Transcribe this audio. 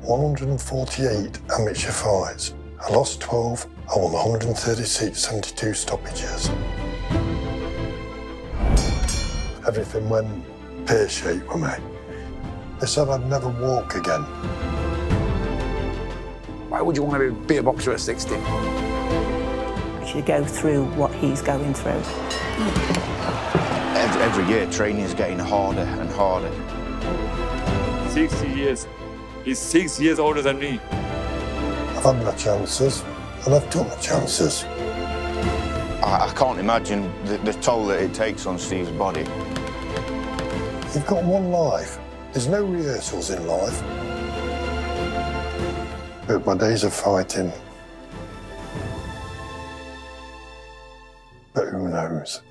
148 amateur fights. I lost 12, I won 136, 72 stoppages. Everything went pear-shaped for me. They said I'd never walk again. Why would you want to be a boxer at 60? You go through what he's going through. Every year, training is getting harder and harder. 60 years. He's 6 years older than me. I've had my chances, and I've took my chances. I can't imagine the toll that it takes on Steve's body. You've got one life. There's no rehearsals in life. But my days of fighting. But who knows?